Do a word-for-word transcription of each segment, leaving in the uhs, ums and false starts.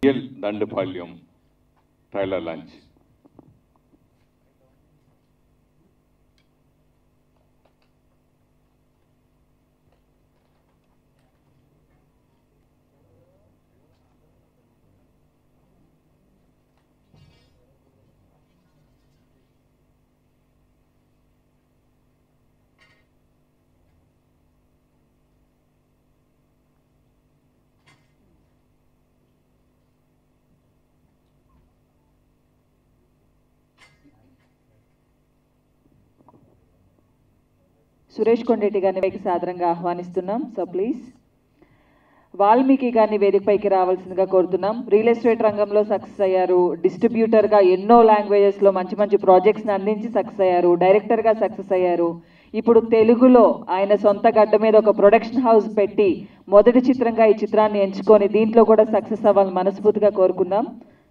Real Dandupalyam trailer launch. Suresh Kondeti గారిని వేదిక సాదరంగా ఆహ్వానిస్తున్నాం. సో ప్లీజ్ వాల్మీకి గారిని వేదికపైకి రావాల్సిందిగా కోరుతున్నాం. రియల్ ఎస్టేట్ రంగంలో సక్సెస్ అయ్యారు, డిస్ట్రిబ్యూటర్గా ఎన్నో లాంగ్వేజెస్లో మంచి మంచి ప్రాజెక్ట్స్ని అందించి సక్సెస్ అయ్యారు, డైరెక్టర్గా సక్సెస్ అయ్యారు. ఇప్పుడు తెలుగులో ఆయన సొంత గడ్డ మీద ఒక ప్రొడక్షన్ హౌస్ పెట్టి మొదటి చిత్రంగా ఈ చిత్రాన్ని ఎంచుకొని దీంట్లో కూడా సక్సెస్ అవ్వాలని మనస్ఫూర్తిగా కోరుకుందాం.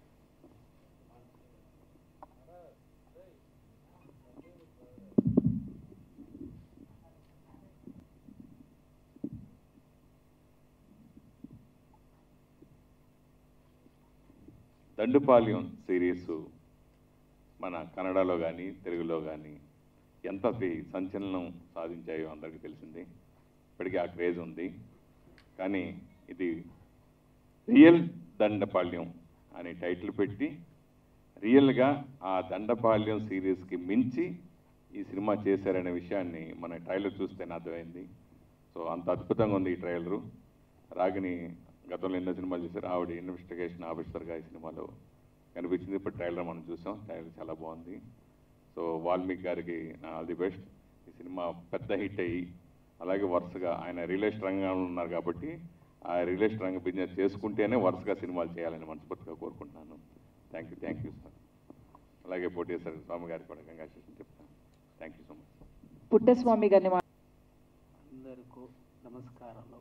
దండుపాళ్యం సిరీస్ మన కన్నడలో కానీ తెలుగులో కానీ ఎంత సంచలనం సాధించాయో అందరికీ తెలిసింది. ఇప్పటికీ ఆ క్రేజ్ ఉంది. కానీ ఇది రియల్ దండపాళ్యం అనే టైటిల్ పెట్టి రియల్గా ఆ దండపాళ్యం సిరీస్కి మించి ఈ సినిమా చేశారనే విషయాన్ని మన ట్రైలర్ చూస్తేనే అర్థమైంది. సో అంత అద్భుతంగా ఉంది ఈ ట్రైలరు. రాగిని గతంలో ఎన్నో సినిమాలు చేశారు, ఆవిడ ఇన్వెస్టిగేషన్ ఆఫీసర్గా ఈ సినిమాలో కనిపించింది. ఇప్పుడు ట్రైలర్ మనం చూసాం, ట్రైలర్ చాలా బాగుంది. సో వాల్మీకి గారికి నా ఆల్ ది బెస్ట్. ఈ సినిమా పెద్ద హిట్ అయ్యి అలాగే వరుసగా ఆయన రియల్ ఎస్టేట్ రంగంలో ఉన్నారు కాబట్టి ఆ రియల్ ఎస్టేట్ రంగ బిజినెస్ చేసుకుంటేనే వరుసగా సినిమాలు చేయాలని మనస్ఫూర్తిగా కోరుకుంటున్నాను. Thank you thank you sir. అలాగే పోటీసారి స్వామి గారికి కూడా కంగ్రాచులేషన్ చెప్తాను. Thank you so much. Puttaswamy గారిని అందరికీ నమస్కారాలు.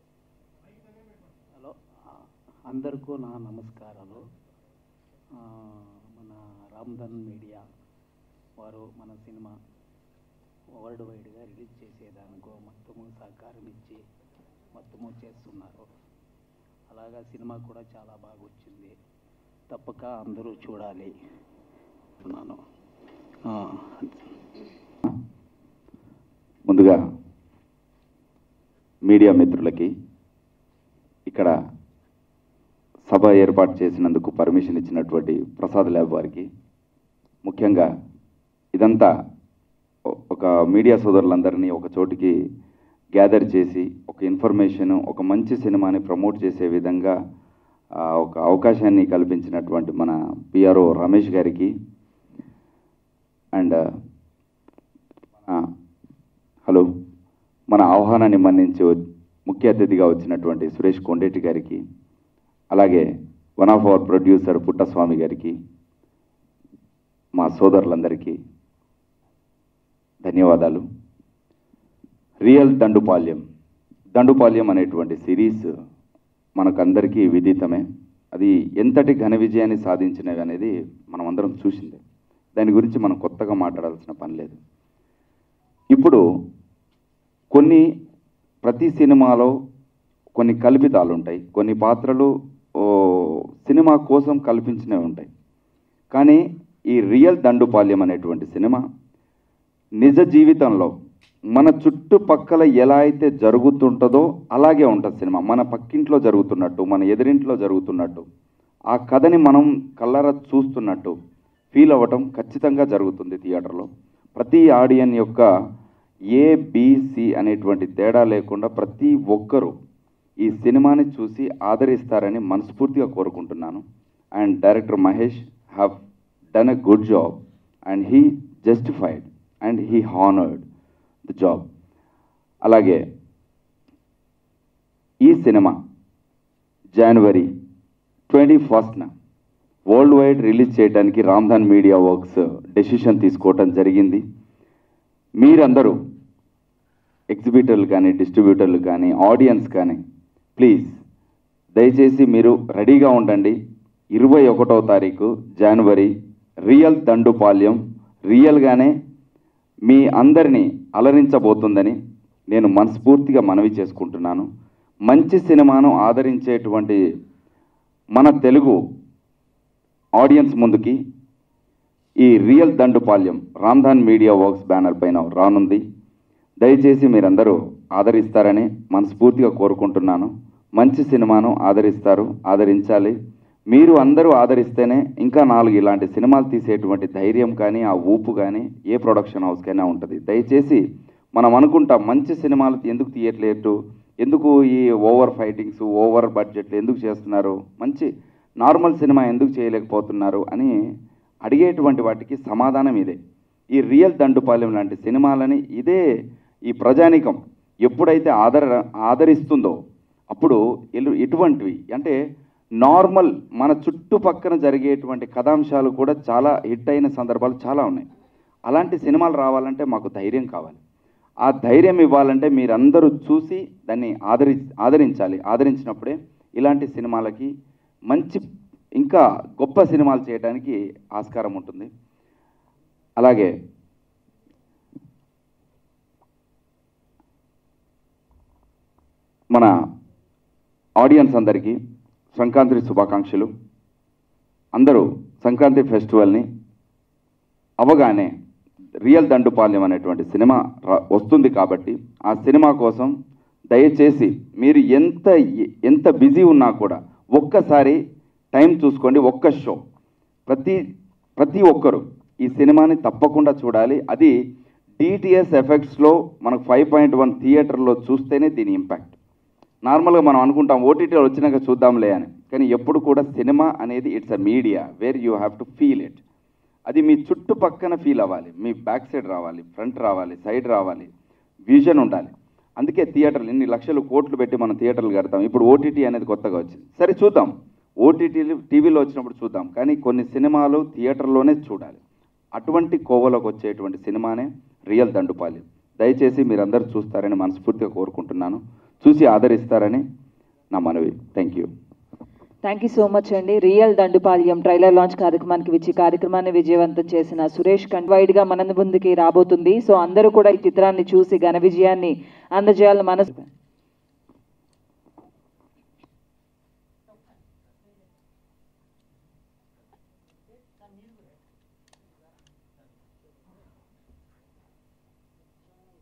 హలో అందరికీ నా నమస్కారాలు. మన రామ్ధన్ మీడియా వారు మన సినిమా వరల్డ్ వైడ్గా రిలీజ్ చేసేదానికో మొత్తము సహకారం ఇచ్చి మొత్తము చేస్తున్నారు. అలాగా సినిమా కూడా చాలా బాగా వచ్చింది. తప్పక అందరూ చూడాలి అన్నాను. ముందుగా మీడియా మిత్రులకి ఇక్కడ సభ ఏర్పాటు చేసినందుకు పర్మిషన్ ఇచ్చినటువంటి ప్రసాద్ ల్యాబ్ వారికి, ముఖ్యంగా ఇదంతా ఒక మీడియా సోదరులందరినీ ఒక చోటికి గ్యాదర్ చేసి ఒక ఇన్ఫర్మేషన్, ఒక మంచి సినిమాని ప్రమోట్ చేసే విధంగా ఒక అవకాశాన్ని కల్పించినటువంటి మన పిఆర్ఓ రమేష్ గారికి అండ్ హలో మన ఆహ్వానాన్ని మన్నించి ముఖ్య అతిథిగా వచ్చినటువంటి సురేష్ కొండేటి గారికి, అలాగే one of our producer Puttaswamy గారికి, మా సోదరులందరికీ ధన్యవాదాలు. రియల్ దండుపాళ్యం దండుపాళ్యం అనేటువంటి సిరీస్ మనకందరికీ విదితమే. అది ఎంతటి ఘన విజయాన్ని సాధించినవి అనేది మనం అందరం చూసిందే. దాని గురించి మనం కొత్తగా మాట్లాడాల్సిన పని లేదు. ఇప్పుడు కొన్ని ప్రతి సినిమాలో కొన్ని కల్పితాలు ఉంటాయి, కొన్ని పాత్రలు సినిమా కోసం కల్పించినవి ఉంటాయి. కానీ ఈ రియల్ దండుపాళ్యం అనేటువంటి సినిమా నిజ జీవితంలో మన చుట్టుపక్కల ఎలా అయితే జరుగుతుంటుందో అలాగే ఉంటుంది సినిమా. మన పక్కింట్లో జరుగుతున్నట్టు, మన ఎదురింట్లో జరుగుతున్నట్టు, ఆ కథని మనం కళ్ళారా చూస్తున్నట్టు ఫీల్ అవ్వటం ఖచ్చితంగా జరుగుతుంది థియేటర్లో. ప్రతి ఆడియన్ యొక్క ఏబిసి అనేటువంటి తేడా లేకుండా ప్రతి ఒక్కరూ ఈ సినిమాని చూసి ఆదరిస్తారని మనస్ఫూర్తిగా కోరుకుంటున్నాను. And director Mahesh have done a good job and he justified and he honoured the job. అలాగే ఈ సినిమా జనవరి ట్వంటీ ఫస్ట్న వరల్డ్ వైడ్ రిలీజ్ చేయడానికి రామ్ధన్ మీడియా వర్క్స్ డెసిషన్ తీసుకోవటం జరిగింది. మీరందరూ ఎగ్జిబిటర్లు కానీ, డిస్ట్రిబ్యూటర్లు కానీ, ఆడియన్స్ కానీ ప్లీజ్ దయచేసి మీరు రెడీగా ఉండండి. ఇరవై ఒకటో తారీఖు జనవరి రియల్ దండుపాళ్యం రియల్గానే మీ అందరినీ అలరించబోతుందని నేను మనస్ఫూర్తిగా మనవి చేసుకుంటున్నాను. మంచి సినిమాను ఆదరించేటువంటి మన తెలుగు ఆడియన్స్ ముందుకి ఈ real Dandupalyam Ramdhan media works banner పైన రానుంది. దయచేసి మీరందరూ ఆదరిస్తారని మనస్ఫూర్తిగా కోరుకుంటున్నాను. మంచి సినిమాను ఆదరిస్తారు, ఆదరించాలి. మీరు అందరూ ఆదరిస్తేనే ఇంకా నాలుగు ఇలాంటి సినిమాలు తీసేటువంటి ధైర్యం కానీ ఆ ఊపు కానీ ఏ ప్రొడక్షన్ హౌస్కైనా ఉంటుంది. దయచేసి మనం అనుకుంటాం మంచి సినిమాలు ఎందుకు తీయట్లేదు, ఎందుకు ఈ ఓవర్ ఫైటింగ్స్ ఓవర్ బడ్జెట్లు ఎందుకు చేస్తున్నారు, మంచి నార్మల్ సినిమా ఎందుకు చేయలేకపోతున్నారు అని అడిగేటువంటి వాటికి సమాధానం ఇదే. ఈ రియల్ దండుపాలెం లాంటి సినిమాలని ఇదే ఈ ప్రజానికం ఎప్పుడైతే ఆదర ఆదరిస్తుందో అప్పుడు ఇటువంటివి అంటే నార్మల్ మన చుట్టుపక్కన జరిగేటువంటి కథాంశాలు కూడా చాలా హిట్ అయిన సందర్భాలు చాలా ఉన్నాయి. అలాంటి సినిమాలు రావాలంటే మాకు ధైర్యం కావాలి. ఆ ధైర్యం ఇవ్వాలంటే మీరందరూ చూసి దాన్ని ఆదరి ఆదరించాలి. ఆదరించినప్పుడే ఇలాంటి సినిమాలకి మంచి ఇంకా గొప్ప సినిమాలు చేయడానికి ఆస్కారం ఉంటుంది. అలాగే మన ఆడియన్స్ అందరికీ సంక్రాంతి శుభాకాంక్షలు. అందరూ సంక్రాంతి ఫెస్టివల్ని అవగానే రియల్ దండుపాల్యం అనేటువంటి సినిమా వస్తుంది కాబట్టి ఆ సినిమా కోసం దయచేసి మీరు ఎంత ఎంత బిజీ ఉన్నా కూడా ఒక్కసారి టైం చూసుకోండి. ఒక్క షో ప్రతి ప్రతి ఒక్కరు ఈ సినిమాని తప్పకుండా చూడాలి. అది డిటిఎస్ ఎఫెక్ట్స్లో మనకు ఫైవ్ పాయింట్ వన్ థియేటర్లో చూస్తేనే దీని ఇంపాక్ట్. నార్మల్గా మనం అనుకుంటాం ఓటీటీలో వచ్చినాక చూద్దాంలే అని, కానీ ఎప్పుడు కూడా సినిమా అనేది it's a media where you have to feel it. అది మీ చుట్టుపక్కన ఫీల్ అవ్వాలి, మీ బ్యాక్ సైడ్ రావాలి, ఫ్రంట్ రావాలి, సైడ్ రావాలి, విజన్ ఉండాలి. అందుకే థియేటర్లు ఇన్ని లక్షలు కోట్లు పెట్టి మనం థియేటర్లు కడతాం. ఇప్పుడు ఓటీటీ అనేది కొత్తగా వచ్చింది, సరే చూద్దాం, ఓటీటీలు టీవీలో వచ్చినప్పుడు చూద్దాం, కానీ కొన్ని సినిమాలు థియేటర్లోనే చూడాలి. అటువంటి కోవలోకి వచ్చేటువంటి సినిమానే రియల్ దండుపాల్యం. దయచేసి మీరందరూ చూస్తారని మనస్ఫూర్తిగా కోరుకుంటున్నాను, చూసి ఆదరిస్తారని నా మనవి. Thank you. Thank you so much అండి. రియల్ దండుపాల్యం ట్రైలర్ లాంచ్ కార్యక్రమానికి విచ్చి కార్యక్రమాన్ని విజయవంతం చేసిన సురేష్ కండ్ వైడ్గా మన ముందుకి రాబోతుంది. సో అందరూ కూడా ఈ చిత్రాన్ని చూసి ఘన విజయాన్ని అందజేయాలని మనసు